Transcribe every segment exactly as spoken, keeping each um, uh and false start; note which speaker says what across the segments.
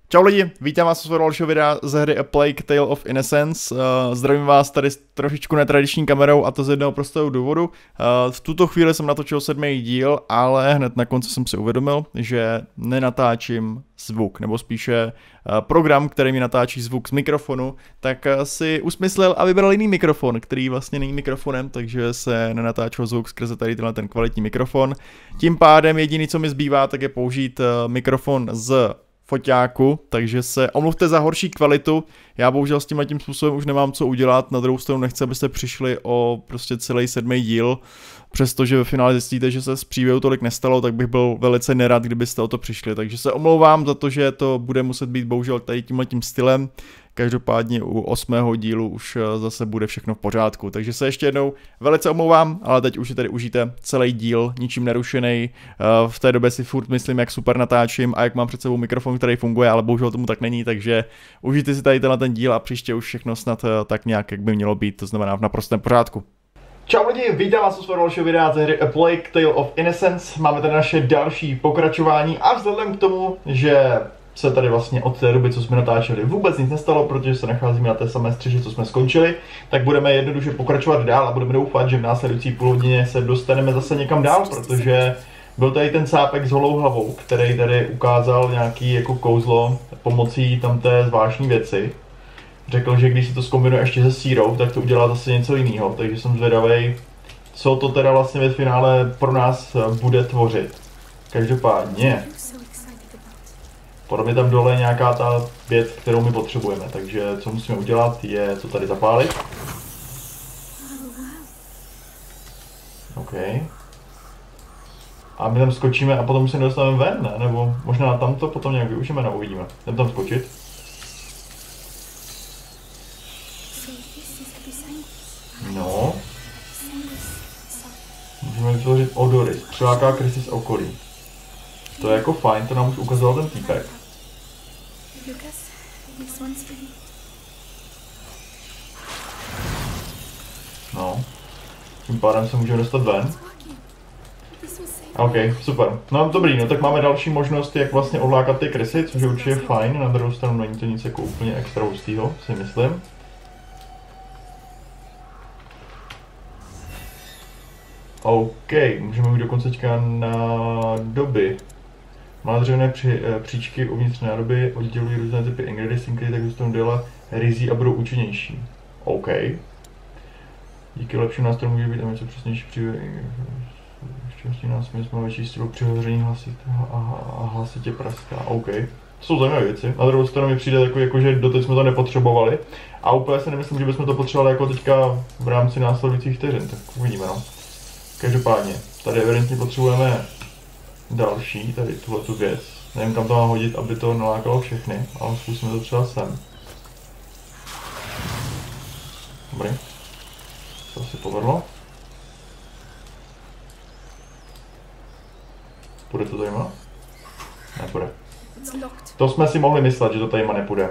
Speaker 1: Čau lidi, vítám vás u dalšího videa ze hry A Plague Tale of Innocence. Uh, zdravím vás tady s trošičku netradiční kamerou, a to z jednoho prostého důvodu. Uh, v tuto chvíli jsem natočil sedmý díl, ale hned na konci jsem si uvědomil, že nenatáčím zvuk, nebo spíše uh, program, který mi natáčí zvuk z mikrofonu, tak uh, si usmyslel a vybral jiný mikrofon, který vlastně není mikrofonem, takže se nenatáčel zvuk skrze tady tenhle ten kvalitní mikrofon. Tím pádem jediný, co mi zbývá, tak je použít uh, mikrofon z foťáku, takže se omluvte za horší kvalitu. Já bohužel s tímhle tím způsobem už nemám co udělat, na druhou stranu nechci, abyste přišli o prostě celý sedmý díl, přestože ve finále zjistíte, že se s příběhu tolik nestalo, tak bych byl velice nerad, kdybyste o to přišli, takže se omlouvám za to, že to bude muset být bohužel tady tímhletím stylem. Každopádně u osmého dílu už zase bude všechno v pořádku, takže se ještě jednou velice omlouvám, ale teď už si tady užijte celý díl, ničím nerušený. V té době si furt myslím, jak super natáčím a jak mám před sebou mikrofon, který funguje, ale bohužel tomu tak není, takže užijte si tady tenhle ten díl a příště už všechno snad tak nějak, jak by mělo být, to znamená v naprostém pořádku. Čau lidi, vítám vás u svého dalšího videa ze hry A Plague Tale of Innocence. Máme tady naše další pokračování a vzhledem k tomu, že se tady vlastně od té doby, co jsme natáčeli, vůbec nic nestalo, protože se nacházíme na té samé střeše, co jsme skončili, tak budeme jednoduše pokračovat dál a budeme doufat, že v následující půl hodině se dostaneme zase někam dál, protože byl tady ten cápek s holou hlavou, který tady ukázal nějaký jako kouzlo pomocí tamté zvláštní věci. Řekl, že když si to zkombinuje ještě se sírou, tak to udělá zase něco jiného, takže jsem zvědavej, co to teda vlastně ve finále pro nás bude tvořit. Každopádně podobně tam dole je nějaká ta věc, kterou my potřebujeme, takže co musíme udělat, je to tady zapálit. OK. A my tam skočíme a potom se dostaneme ven, ne? Nebo možná tam to potom nějak využijeme, no uvidíme. Jdem tam skočit. No. Můžeme vytvořit odory, přiláká krysy z okolí. To je jako fajn, to nám už ukazoval ten týpek. No. Tím pádem se můžeme dostat ven. OK, super. No dobrý, no tak máme další možnost, jak vlastně ovlákat ty krysy, což je určitě fajn. Na druhou stranu není to nic jako úplně extra hustýho, si myslím. OK, můžeme mít dokonce teďka na doby. Má dřevěné při, e, příčky uvnitř nádoby oddělují různé typy ingrediencí, které tak zůstanou déle rizí a budou účinnější. OK. Díky lepším nástrojům může být něco přesnější při štěstí nás jsme větší sílu při hoření hlasit a, a hlasitě praská. OK. To jsou zajímavé věci. Na druhou stranu mi přijde takový, jako, že doteď jsme to nepotřebovali. A úplně si nemyslím, že bychom to potřebovali jako teďka v rámci následujících vteřin. Tak uvidíme, no. Každopádně, tady evidentně potřebujeme další, tady tuhletu věc. Nevím, kam to mám hodit, aby to nalákalo všechny, ale zkusíme to třeba sem. Dobrý. To si povedlo. Půjde to tadyma? Nepůjde. To jsme si mohli myslet, že to tadyma nepůjde.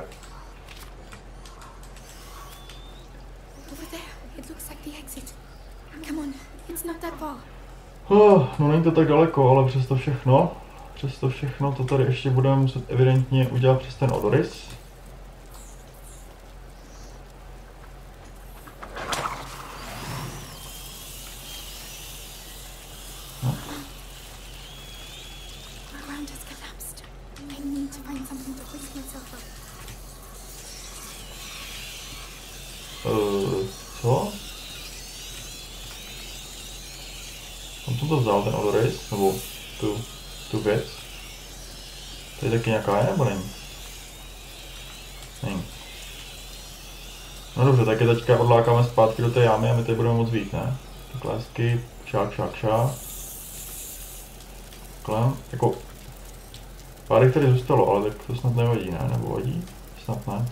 Speaker 1: Oh, no není to tak daleko, ale přesto všechno, přesto všechno to tady ještě budeme muset evidentně udělat přes ten odorys. No. Uh, co? Kam jsem to vzal, ten odorys, nebo tu, tu věc? Tady taky nějaká je, nebo není? Není. No dobře, tak je teďka odlákáme zpátky do té jámy a my tady budeme moc víc, ne? Takhle hezky, šák, šák, šák. Takhle, jako... Pár jich tady zůstalo, ale tak to snad nevadí, ne? Nebo vadí? Snad ne.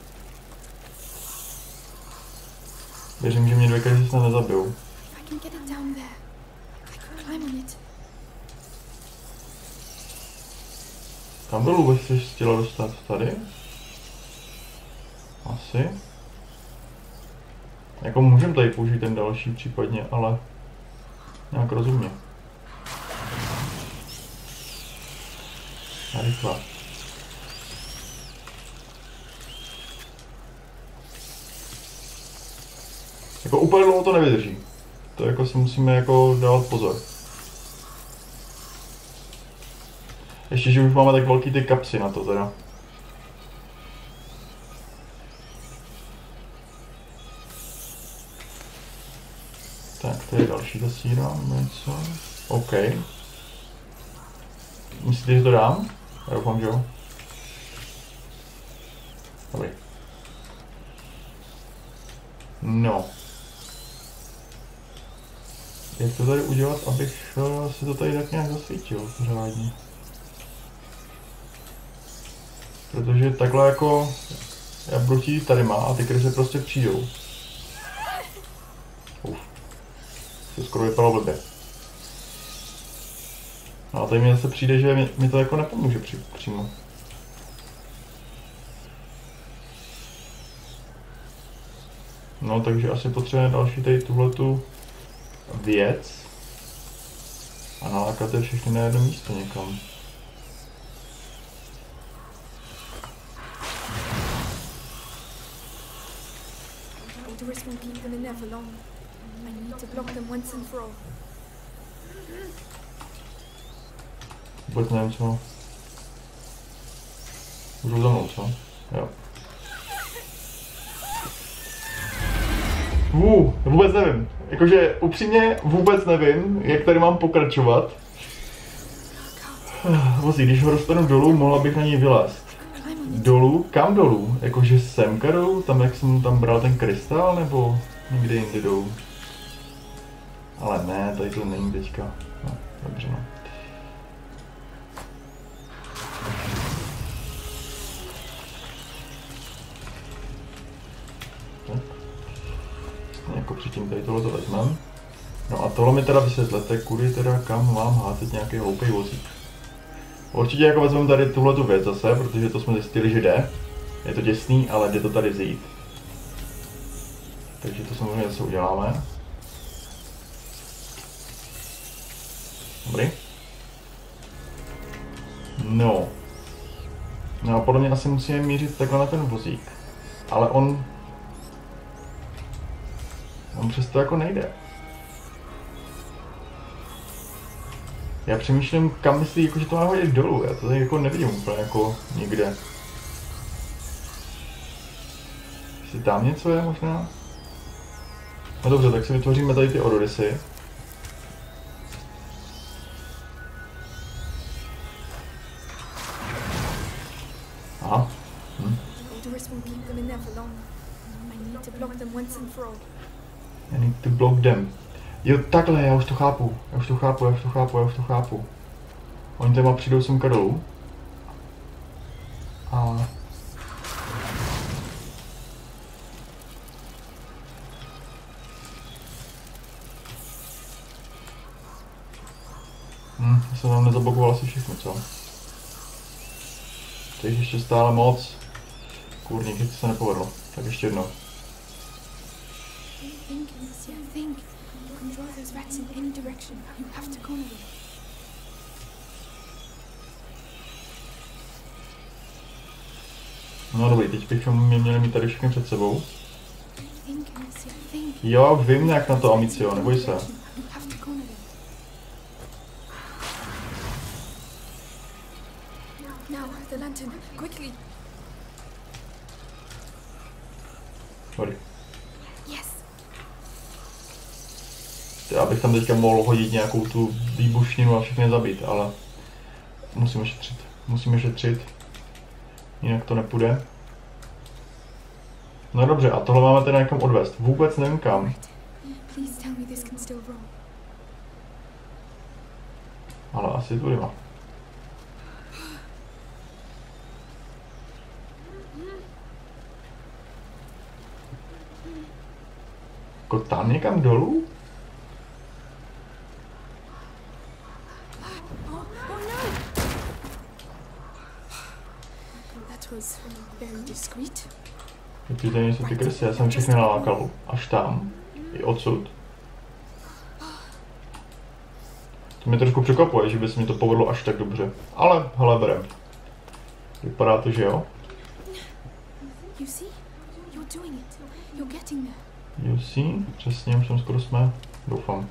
Speaker 1: Věřím, že mě dvě krysy snad nezabijou. Kam dolů bych se chtěla dostat? Tady? Asi. Jako můžeme tady použít ten další případně, ale nějak rozumně. A rychle. Jako úplně dlouho to nevydrží. To jako si musíme jako dávat pozor. Ještě, že už máme tak velký ty kapsy na to teda. Tak, to je další zasíra, něco. OK. Myslíte, že to dám? Já doufám, že jo. Dobrý. No. Jak to tady udělat, abych uh, si to tady tak nějak zasvítil pořádně? Protože takhle jako já budu chtít tady má a ty kryse prostě přijdou. Uf. To skoro vypadalo blbě. No a tady mi zase přijde, že mi, mi to jako nepomůže při, přímo. No takže asi potřebujeme další tady tuhletu věc a nalákat je všechny na jedno místo někam. Vůbec nevím co. Můžu za mnou, co? Jo. Uh, vůbec nevím. Jakože upřímně vůbec nevím, jak tady mám pokračovat. Vozí, když ho dostanu dolů, mohla bych na něj vylézt. Dolů? Kam dolů? Jakože semka dolů? Tam jak jsem tam bral ten krystal, nebo někde jinde dolů? Ale ne, tady to není teďka. No, dobře no. Jako předtím tady tohle to vezmem. No a tohle mi teda vysvětlete, kudy teda kam mám házet nějaký hloupej vozík. Určitě jako vezmeme tady tuhletu věc zase, protože to jsme zjistili, že jde. Je to děsný, ale jde to tady vzít. Takže to samozřejmě zase uděláme. Dobrý. No. No a podle mě asi musíme mířit takhle na ten vozík. Ale on... On přesto jako nejde. Já přemýšlím, kam myslí, jako, že to má hodit dolů, já to tady jako nevidím úplně jako nikde. Jestli tam něco je možná? No dobře, tak si vytvoříme tady ty Odorysy. Aha. Hm. I need to block them. Jo, takhle, já už to chápu, já už to chápu, já už to chápu, já už to chápu. Oni téma přijdou semka dolů. A... Hm, já jsem tam nezablokoval asi všechno, co? Takže ještě stále moc. Kurník, to se nepovedlo. Tak ještě jednou. No dobrý, teď bychom mě měli mít tady všechny před sebou. Jo, vím nějak na to, Amicio, neboj se. Dobrý. Já bych tam teďka mohl hodit nějakou tu výbušninu a všechny zabít, ale musíme šetřit. Musíme šetřit. Jinak to nepůjde. No dobře, a tohle máme teda někam odvést. Vůbec nevím kam. Ale asi tudy má. Jako tam někam dolů? Ty tady nejsou ty krysy, já jsem všechny nalákal až tam, i odsud. To mě trošku překvapuje, že by se mi to povedlo až tak dobře, ale hele, berem. Vypadá to, že jo? You see? Přesně, už jsem skoro jsme. Doufám.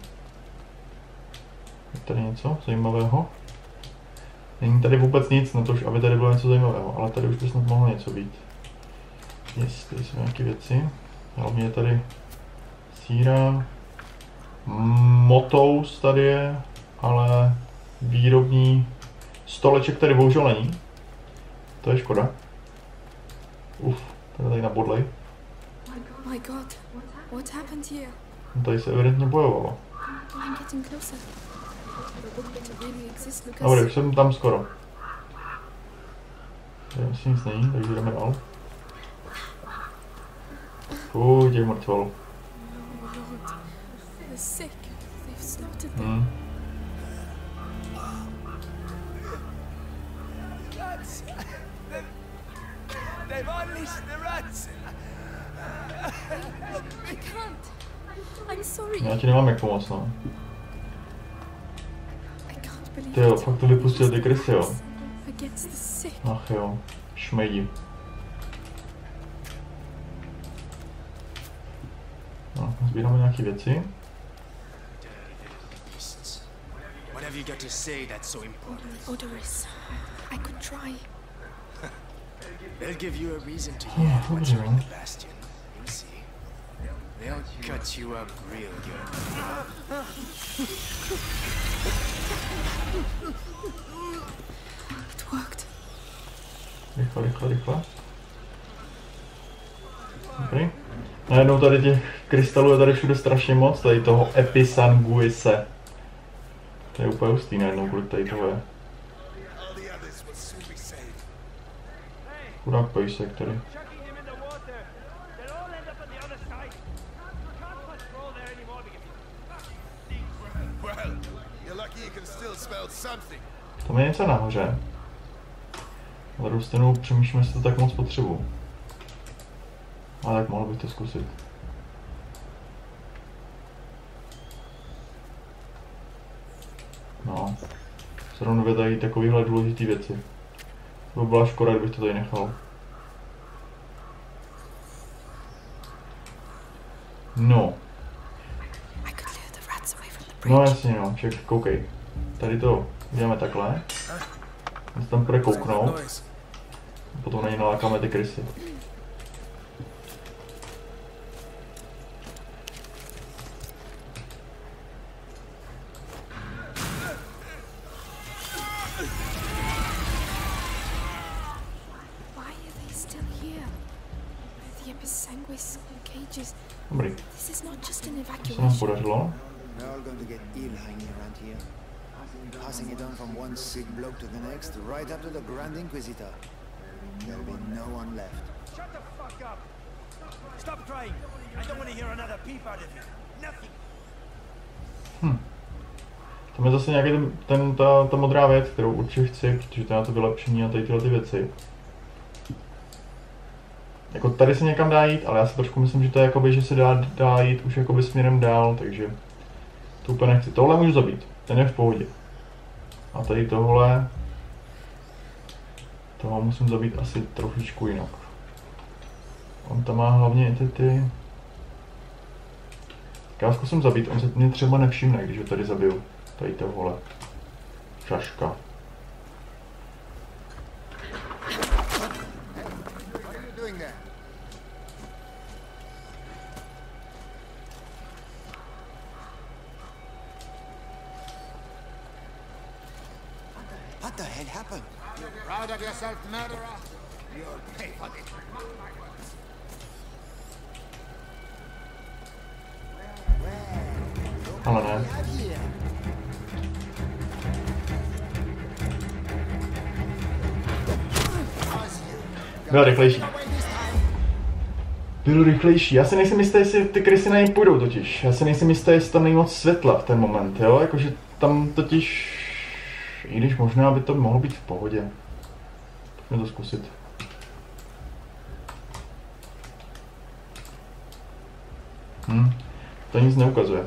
Speaker 1: Je tady něco zajímavého? Není tady vůbec nic na to, aby tady bylo něco zajímavého, ale tady už by snad mohlo něco být. Yes, tady jsou nějaké věci. Hlavně je tady síra. Motous tady je, ale výrobní stoleček tady bohužel není. To je škoda. Uf, tady tady nabodlej.
Speaker 2: My God, what happened here?
Speaker 1: Tady se evidentně bojovalo.
Speaker 2: I'm getting closer. To really exist, Lucas.
Speaker 1: Dobrý, už jsem tam skoro. Tady myslím nic není, takže jdeme dál. Fuh, těch mrtvol.
Speaker 2: The sick, they've slaughtered them.
Speaker 1: Hmm.
Speaker 3: Rats! They've unleashed the rats!
Speaker 2: I can't. I'm sorry.
Speaker 1: Já ti nemám jak pomoct, no.
Speaker 2: I can't believe
Speaker 1: Ty jo,
Speaker 2: it.
Speaker 1: fakt to vypustil ty krysy, jo.
Speaker 2: Against the sick.
Speaker 1: Ach jo, šmejdi. No, sbíráme nějaké věci.
Speaker 3: What have you got to say that's so important?
Speaker 2: Odoris, I could try.
Speaker 3: They'll give you a reason to
Speaker 1: Yeah,
Speaker 3: yell once you're in
Speaker 1: okay.
Speaker 3: the bastion. You'll see. They'll cut you up real good.
Speaker 2: It worked.
Speaker 1: Rychle, rychle, rychle. Dobrý. Najednou tady těch krystalů je tady všude strašně moc, tady toho Episanguise. To je úplně hustý najednou, kolik tady toho je. Chudák pejsek tady. Tam je něco nahoře. Ale druhou stranu přemýšlím, jestli to tak moc potřebuji. Ale tak mohl bych to zkusit. No. Zrovna vědají takovýhle důležitý věci. To by byla škoda, kdybych to tady nechal. No.
Speaker 2: I could lure the rats away from the
Speaker 1: No
Speaker 2: bridge.
Speaker 1: jasně no, však koukej. Tady to uděláme takhle. My se tam půjde kouknout. Potom na ně nalákáme ty krysy.
Speaker 2: Why are they still here? The Episanguis cages.
Speaker 1: Dobrý,
Speaker 2: This is not just an
Speaker 1: to se nám
Speaker 2: evacuation.
Speaker 1: podařilo.
Speaker 4: We're all going to get ill hanging around here. Passing it on from one sick bloke to the next, right up to the Grand Inquisitor. There'll be no one left.
Speaker 3: Shut the fuck up! Stop crying! I don't want to hear another peep out of you. Nothing!
Speaker 1: Tam je zase nějaký ten, ten, ta, ta modrá věc, kterou určitě chci, protože to je na to vylepšení a tady tyhle ty věci. Jako tady se někam dá jít, ale já si trošku myslím, že to je jakoby, že se dá, dá jít už jakoby směrem dál, takže to úplně nechci. Tohle můžu zabít, ten je v pohodě. A tady tohle, toho musím zabít asi trošičku jinak. On tam má hlavně ty ty... Tak já zkusím zabít, on se mě třeba nevšimne, když ho tady zabiju. Tady tohle. Šaška.
Speaker 4: What are you doing there? What the hell happened? You proud of yourself, murderer? You'll pay for this.
Speaker 1: Ale ne. Byl rychlejší. Byl rychlejší. Já si nejsem jistý, jestli ty krysy na něj půjdou totiž. Já si nejsem jistý, jestli tam není moc světla v ten moment, jo? Jakože tam totiž... I když možná by to mohlo být v pohodě. Pojďme to zkusit. Hm. To nic neukazuje.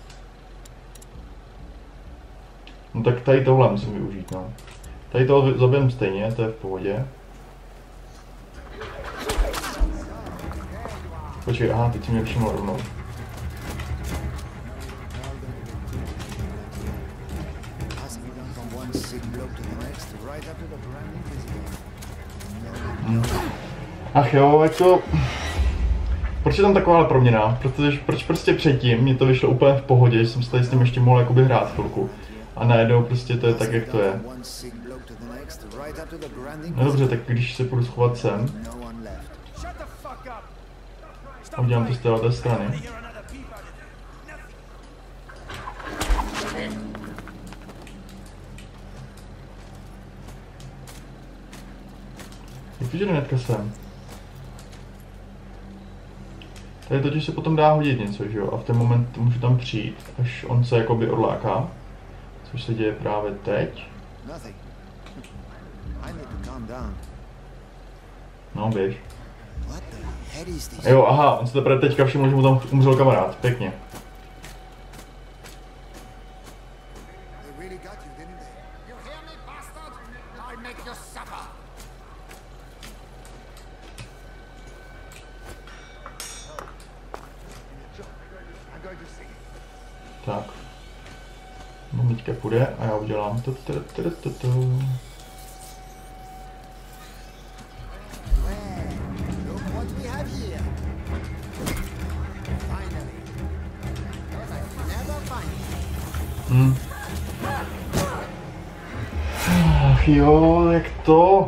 Speaker 1: No tak tady tohle musím využít, no. Tady toho zabijem stejně, to je v pohodě. Počkej, aha, teď si mě všiml rovnou. Hmm. Ach jo, jako... Proč je tam taková proměna? Protože proč prostě předtím mě to vyšlo úplně v pohodě, že jsem se tady s tím ještě mohl jakoby hrát chvilku. A najednou prostě to je tak, jak to je. No dobře, tak když se půjdu schovat sem. A udělám to z téhle strany. Jak to, že hnedka sem? Tady totiž se potom dá hodit něco, že jo? A v ten moment můžu tam přijít, až on se jakoby odláká. Což se děje právě teď. No, běž. Jo, aha, on se teprve teďka všiml, že mu tam umřel kamarád. Pěkně. Tak. No, teďka půjde a já udělám to, to, to, to, to. Hmm. Ach jo, jak to?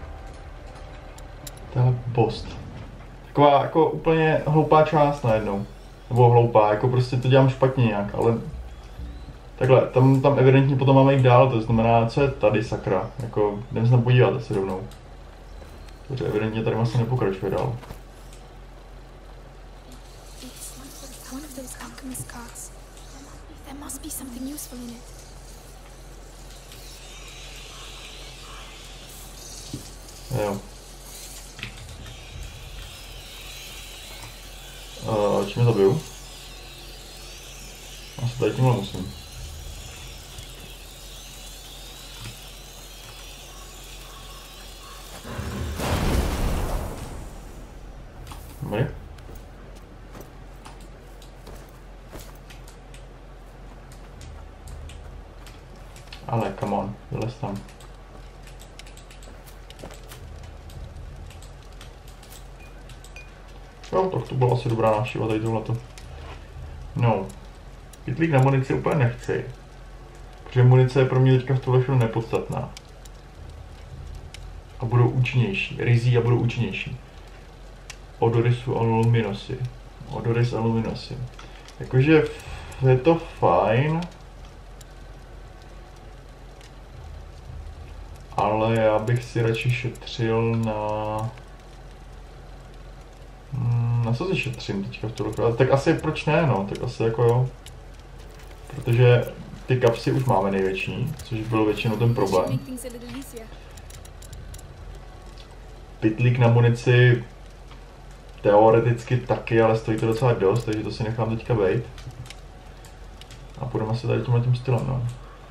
Speaker 1: To je bost. Taková jako úplně hloupá část najednou. Nebo hloupá, jako prostě to dělám špatně nějak, ale... Takhle, tam, tam evidentně potom máme jít dál, to znamená, co je tady sakra, jako, jdeme se tam podívat asi rovnou. Takže evidentně tady vlastně nepokračuje dál. Jo. Uh, čím je zabiju? Asi tady tímhle musím. Dobrý. Ale come on, vylez tam. Jo, tak to byla asi dobrá návštěva tady tohleto. No. Pytlík na munici úplně nechci. Protože munice je pro mě teďka v tuhle chvíli nepodstatná. A budou účinnější. Rizí a budou účinnější. Odorisu aluminosi. Odoris aluminosi. Jakože je to fajn. Ale já bych si radši šetřil na... Na co si šetřím teďka v tuhle chvíli? Tak asi proč ne, no, tak asi jako jo. Protože ty kapsy už máme největší, což byl většinou ten problém. Pytlík na munici teoreticky taky, ale stojí to docela dost, takže to si nechám teďka bejt. A půjdeme se tady tímhle tím stylem, no.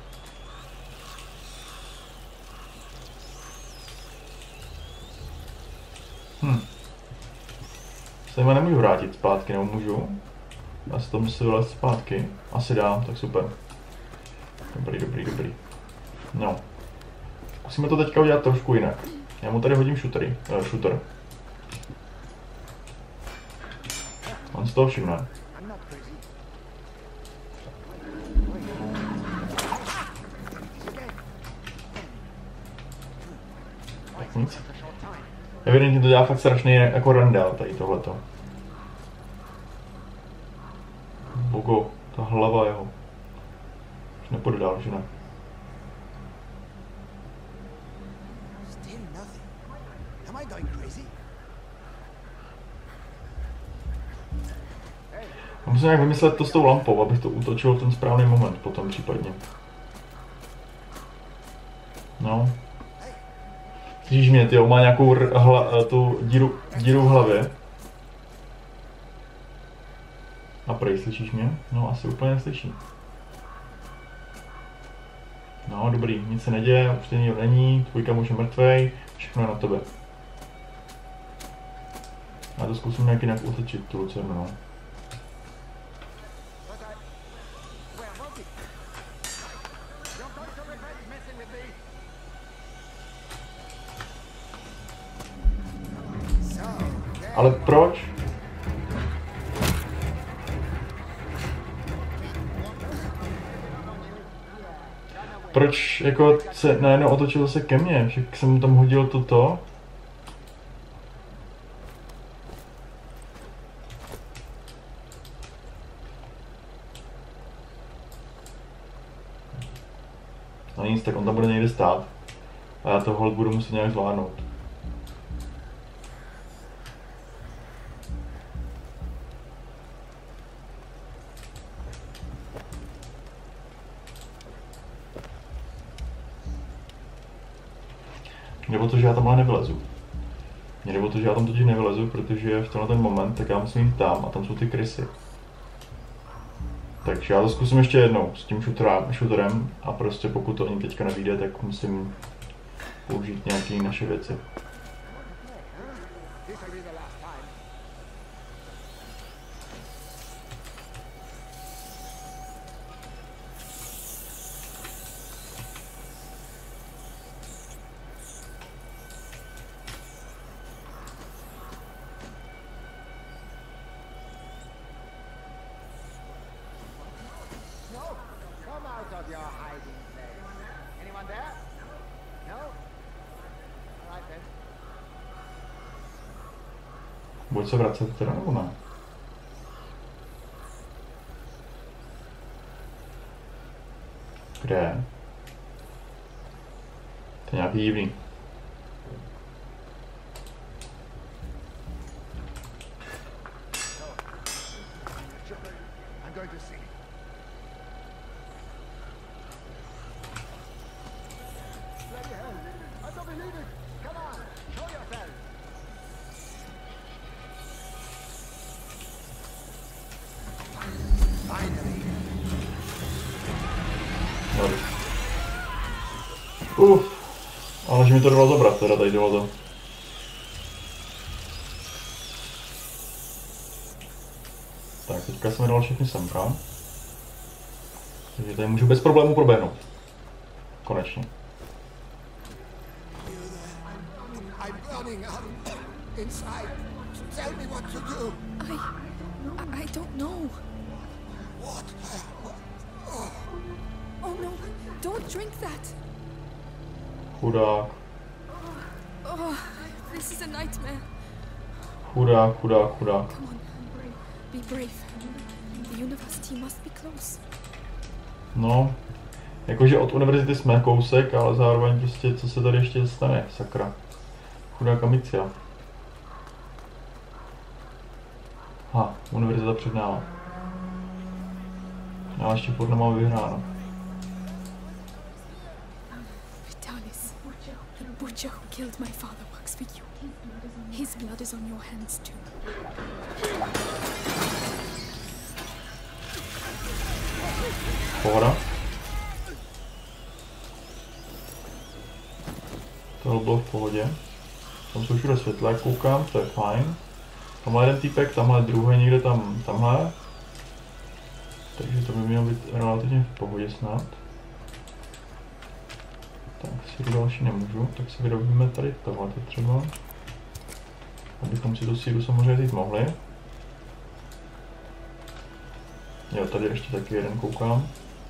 Speaker 1: Hm. Se mi nemůžu vrátit zpátky, nebo můžu? Já si to musím vylézt zpátky. Asi dám, tak super. Dobrý, dobrý, dobrý. No. Musíme to teďka udělat trošku jinak. Já mu tady hodím shootery, uh, shooter. On z toho všimne. Tak nic. Evidentně to dělá fakt strašný jako randál tady tohleto. Bogo, ta hlava jeho. Už nepůjde dál, že ne? Já musím nějak vymyslet to s tou lampou, abych to útočil v ten správný moment potom případně. No. Slyšíš mě, ty, on má nějakou hla, tu díru, díru v hlavě. A prej, slyšíš mě? No, asi úplně neslyší. No, dobrý, nic se neděje, už nikdo není, tvůj kamoš je mrtvej, všechno je na tebe. Já to zkusím nějak jinak otočit, tu lucernu, no. Ale proč? Proč jako se najednou otočil se ke mně? Však jsem mu tam hodil toto. No nic, tak on tam bude někde stát. A já to hold budu muset nějak zvládnout. Jde o to, že já tamhle nevylezu. Jde o to, že já tam totiž nevylezu, protože v tenhle ten moment tak já musím jít tam a tam jsou ty krysy. Takže já to zkusím ještě jednou s tím shooterem a prostě pokud to ani teďka nevyjde, tak musím použít nějaké naše věci. Bude se vracet teda nebo ne? Kde je? To je nějaký divný. Uf, ale že mi to dalo zabrat, teda tady dalo to. Tak, teďka jsem dal všechny semka. Takže tady můžu bez problémů proběhnout. Konečně.
Speaker 2: I, I don't know.
Speaker 4: What?
Speaker 2: Oh no, don't drink that.
Speaker 1: Chudák.
Speaker 2: Oh, this is a nightmare.
Speaker 1: Chudák, chudák, chudák.
Speaker 2: Come on, be brave. The university must be close.
Speaker 1: No, jakože od univerzity jsme kousek, ale zároveň prostě co se tady ještě stane, sakra. Chudák Amicia. Ha, univerzita před náma. Já ještě furt nemám vyhráno.
Speaker 2: Vitalis, the butcher who killed my father works for you. His blood is on your hands too.
Speaker 1: Pohoda. Tohle bylo v pohodě. Tam jsou všude světlé, koukám, to je fajn. Tamhle jeden týpek, tamhle druhý někde tam, tamhle. Takže to by mělo být relativně v pohodě snad. Tak si další nemůžu, tak si vyrobíme tady tohle třeba. Abychom si tu síru samozřejmě vzít mohli. Jo, tady ještě taky jeden koukám.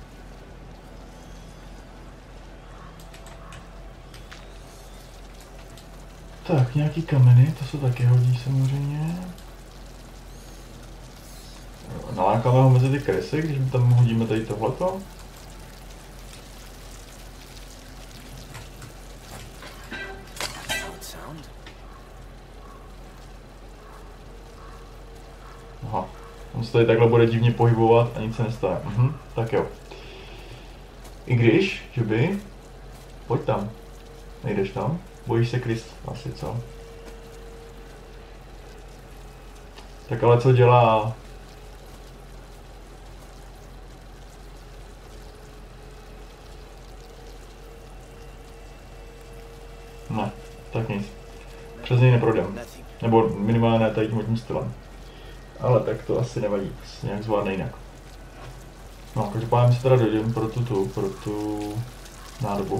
Speaker 1: Tak, nějaký kameny, to se taky hodí samozřejmě. Nalákáme ho mezi ty krysy, když tam hodíme tady tohleto. Aha, on se tady takhle bude divně pohybovat a nic se nestane. Mhm, tak jo. I když, že by... Pojď tam. Nejdeš tam? Bojíš se krys asi, co? Tak ale co dělá? Ne, tak nic. Přes něj neprojdem. Nebo minimálně ne tady tím stylem. Ale tak to asi nevadí, to se nějak zvládne jinak. No, každopádně si teda dojdem pro tu, tu, pro tu nádobu.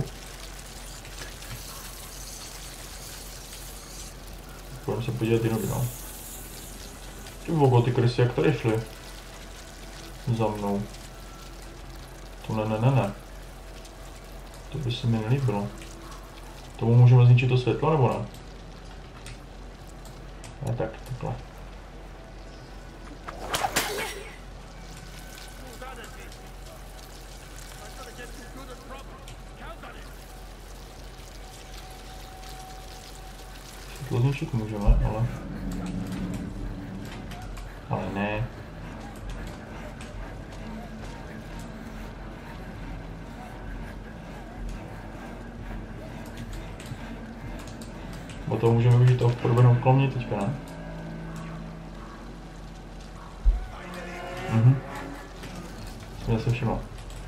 Speaker 1: Půjdeme se podívat jinou no. Ty vogo, ty krysy, jak tady šly? Za mnou. To ne, ne, ne, ne. To by se mi nelíbilo. Tomu můžeme zničit to světlo, nebo ne? Ne, tak, takhle. Světlo zničit můžeme, ale... Ale ne. Bo to můžeme využít toho podobnou klomě teďka, ne? Mhm. Jsem se všiml.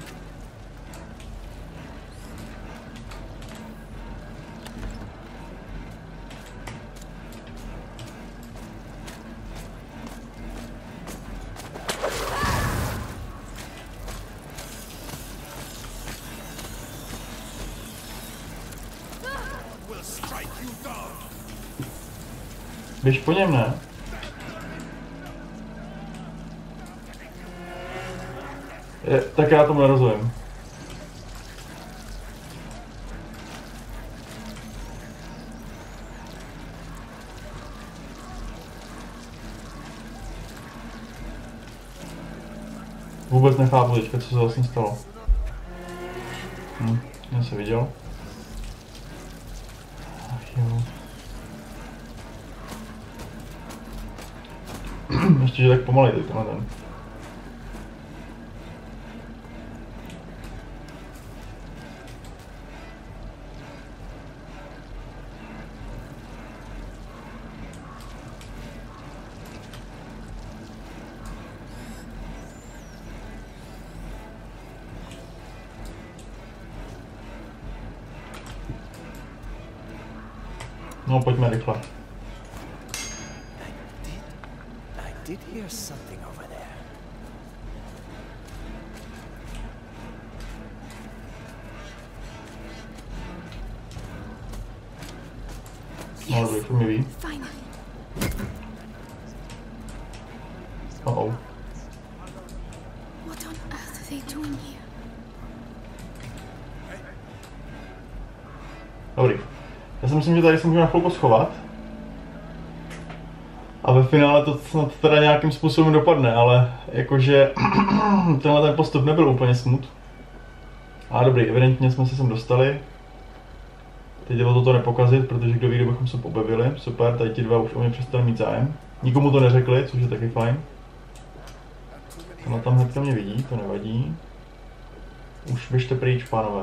Speaker 1: Běž po něm, ne? Je, tak já tomu nerozumím. Vůbec nechápu teďka, co se vlastně stalo. Hm, já jsem viděl. Ach jo. Ještě, že tak pomalej teď tenhle ten. No, pojďme rychle.
Speaker 3: I did hear something over there.
Speaker 1: No, dobrý, to mi ví.
Speaker 2: Finally.
Speaker 1: Oh oh.
Speaker 2: What on earth are they doing here?
Speaker 1: Dobrý. Já si myslím, že tady se můžeme na chvilku schovat. A ve finále to snad teda nějakým způsobem dopadne, ale jakože tenhle ten postup nebyl úplně smut. A dobrý, evidentně jsme se sem dostali. Teď jde o toto nepokazit, protože kdo ví, kdo bychom se pobavili. Super, tady ti dva už o mě přestali mít zájem. Nikomu to neřekli, což je taky fajn. Ona tam hnedka mě vidí, to nevadí. Už běžte pryč, pánové.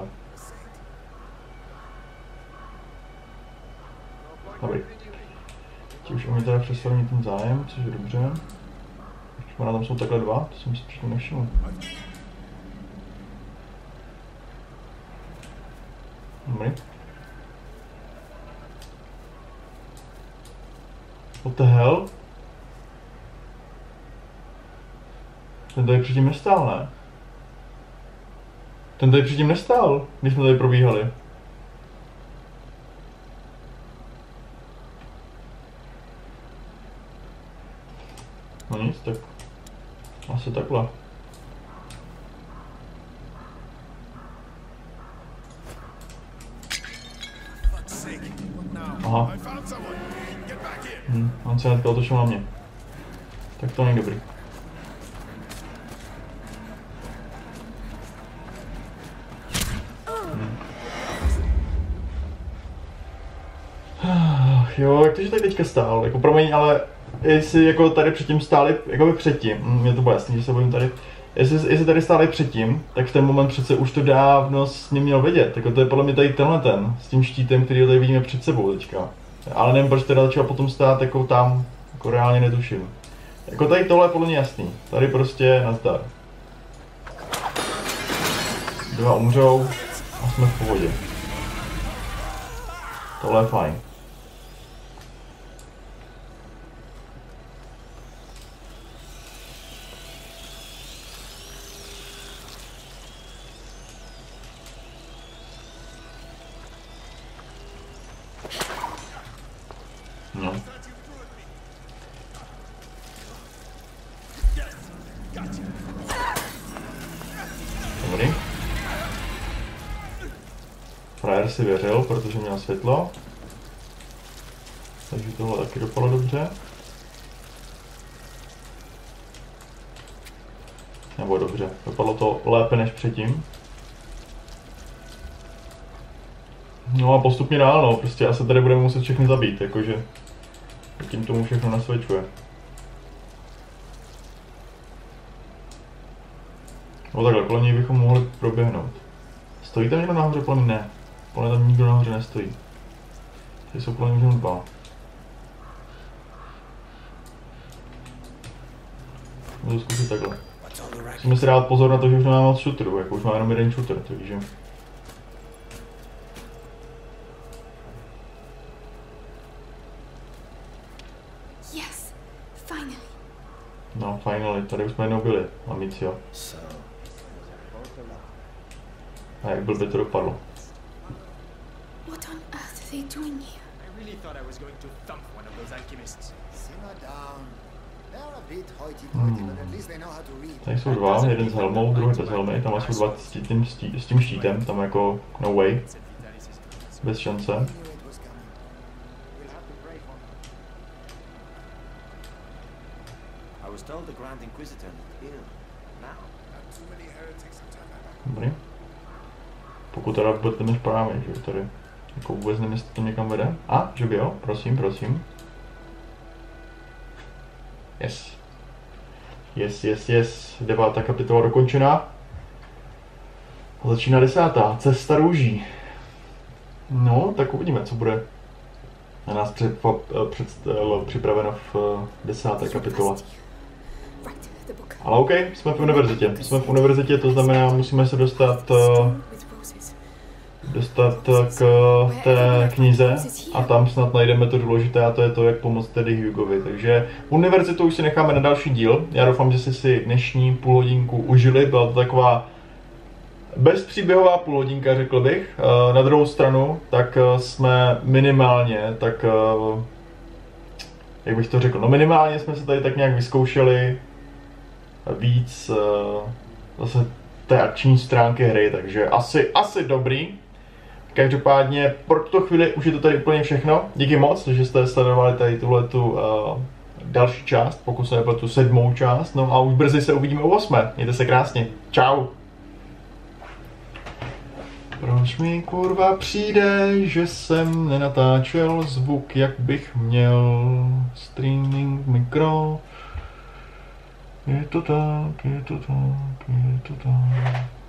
Speaker 1: Dobrý. Ti už o mě teda přestali mít ten zájem, což je dobře. Ona tam jsou takhle dva, to jsem si přitom nevšiml. Dobrý. What the hell? Ten tady předtím nestál, ne? Ten tady předtím nestál, když jsme tady probíhali. No nic, tak asi takhle. Aha. Hm, on se hnedka otočil na mě. Tak to není dobrý. Hm. Jo, jak to, že tady teďka stál, jako promiň, ale jestli jako tady předtím stáli, jako by předtím, mě to bylo jasný, že se bojím tady, jestli, jestli tady stáli předtím, tak v ten moment přece už to dávno s ním měl vědět, jako to je podle mě tady tenhle ten, s tím štítem, který tady vidíme před sebou teďka. Ale nevím, proč teda začal potom stát jako tam, jako reálně netuším. Jako tady tohle je podle mě jasný, tady prostě nazdar. Dva umřou a jsme v pohodě. Tohle je fajn. No. Dobrý. Frajer si věřil, protože měl světlo. Takže tohle taky dopadlo dobře. Nebo dobře, dopadlo to lépe než předtím. No a postupně dál, no, prostě asi tady budeme muset všechny zabít, jakože tím tomu všechno nasvědčuje. No takhle, kolem něj bychom mohli proběhnout. Stojí tam někdo nahoře, kolem mě? Ne. Kolem tam nikdo nahoře nestojí. Tady jsou kolem něj dva. Můžu zkusit takhle. Musíme si dát pozor na to, že už nemáme moc shooterů, jako už máme jenom jeden shooter, takže...
Speaker 2: Yes, finally.
Speaker 1: No, finally, tady už jsme jednou byli, amicio. A jak blbě to dopadlo.
Speaker 2: What on earth are they doing here?
Speaker 3: I really thought I was going to thump one of those alchemists.
Speaker 4: Simmer down. They're a bit hoity-toity, but at least they know how to read.
Speaker 1: Tady jsou dva, jeden s helmou, druhý bez helmy, tam jsou dva s tím, s tím štítem, tam jako no way. Bez šance.
Speaker 4: I knew it was coming. We'll have to pray for them. I was told the Grand Inquisitor looked ill. Now, not too many heretics in time.
Speaker 1: Dobrý. Pokud teda vůbec jdeme správně, že tady jako vůbec nevím, jestli to někam vede. A, že by jo, prosím, prosím. Yes. Yes, yes, yes. Devátá kapitola dokončená. A začíná desátá. Cesta růží. No, tak uvidíme, co bude na nás před, před, připraveno v desáté kapitole. Ale OK, jsme v univerzitě. Jsme v univerzitě, to znamená, musíme se dostat, dostat k té knize a tam snad najdeme to důležité a to je to, jak pomoct tedy Hugovi. Takže univerzitu už si necháme na další díl. Já doufám, že jste si dnešní půlhodinku užili. Byla to taková bezpříběhová půlhodinka, řekl bych. Na druhou stranu, tak jsme minimálně, tak jak bych to řekl, no minimálně jsme se tady tak nějak vyzkoušeli víc zase té akční stránky hry, takže asi, asi dobrý. Každopádně pro tuto chvíli už je to tady úplně všechno. Díky moc, že jste sledovali tady tuhletu uh, další část, pokud se nepletu sedmou část, no a už brzy se uvidíme u osmé. Mějte se krásně. Čau. Proč mi kurva přijde, že jsem nenatáčel zvuk, jak bych měl? Streaming mikro. Je to tak, je to tak, je to tak.